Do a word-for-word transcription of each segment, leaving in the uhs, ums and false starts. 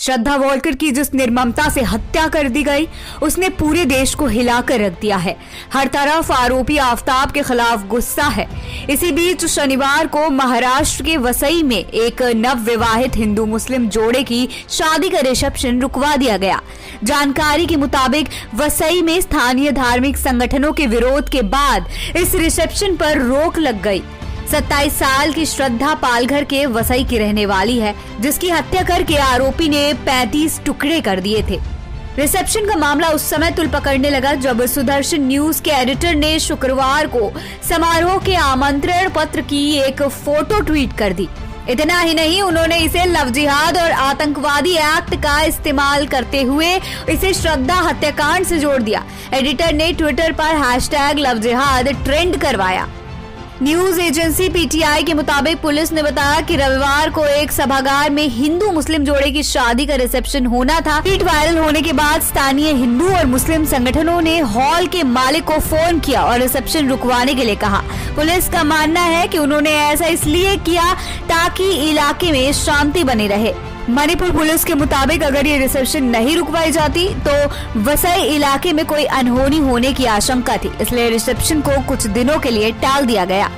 श्रद्धा Volker की जिस निर्ममता से हत्या कर दी गई, उसने पूरे देश को हिलाकर रख दिया है। हर तरफ आरोपी आफ्ताब के खिलाफ गुस्सा है। इसी बीच शनिवार को महाराष्ट्र के वसई में एक नव विवाहित हिंदू मुस्लिम जोड़े की शादी का रिसेप्शन रुकवा दिया गया। जानकारी के मुताबिक वसई में स्थानीय धार्मिक संगठनों के विरोध के बाद इस रिसेप्शन पर रोक लग गई। सत्ताईस साल की श्रद्धा पालघर के वसई की रहने वाली है, जिसकी हत्या करके आरोपी ने पैंतीस टुकड़े कर दिए थे। रिसेप्शन का मामला उस समय तुल पकड़ने लगा जब सुदर्शन न्यूज के एडिटर ने शुक्रवार को समारोह के आमंत्रण पत्र की एक फोटो ट्वीट कर दी। इतना ही नहीं, उन्होंने इसे लव जिहाद और आतंकवादी एक्ट का इस्तेमाल करते हुए इसे श्रद्धा हत्याकांड से जोड़ दिया। एडिटर ने ट्विटर पर हैशटैग लव जिहाद ट्रेंड करवाया। न्यूज एजेंसी पीटीआई के मुताबिक पुलिस ने बताया कि रविवार को एक सभागार में हिंदू मुस्लिम जोड़े की शादी का रिसेप्शन होना था। ट्वीट वायरल होने के बाद स्थानीय हिंदू और मुस्लिम संगठनों ने हॉल के मालिक को फोन किया और रिसेप्शन रुकवाने के लिए कहा। पुलिस का मानना है कि उन्होंने ऐसा इसलिए किया ताकि इलाके में शांति बनी रहे। मणिपुर पुलिस के मुताबिक अगर ये रिसेप्शन नहीं रुकवाई जाती तो वसई इलाके में कोई अनहोनी होने की आशंका थी, इसलिए रिसेप्शन को कुछ दिनों के लिए टाल दिया गया।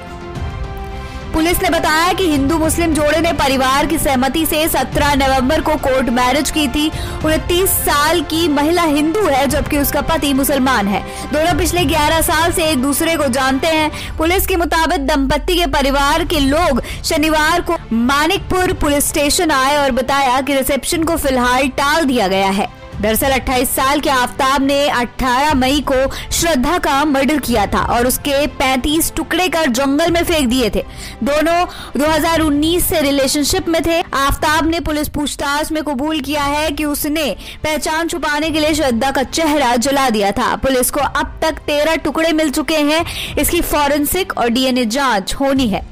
पुलिस ने बताया कि हिंदू मुस्लिम जोड़े ने परिवार की सहमति से सत्रह नवंबर को कोर्ट मैरिज की थी। उनतीस साल की महिला हिंदू है जबकि उसका पति मुसलमान है। दोनों पिछले ग्यारह साल से एक दूसरे को जानते हैं। पुलिस के मुताबिक दंपति के परिवार के लोग शनिवार को मानिकपुर पुलिस स्टेशन आए और बताया कि रिसेप्शन को फिलहाल टाल दिया गया है। दरअसल अट्ठाईस साल के आफ्ताब ने अठारह मई को श्रद्धा का मर्डर किया था और उसके पैंतीस टुकड़े कर जंगल में फेंक दिए थे। दोनों दो हज़ार उन्नीस से रिलेशनशिप में थे। आफ्ताब ने पुलिस पूछताछ में कबूल किया है कि उसने पहचान छुपाने के लिए श्रद्धा का चेहरा जला दिया था। पुलिस को अब तक तेरह टुकड़े मिल चुके हैं। इसकी फॉरेंसिक और डीएनए जांच होनी है।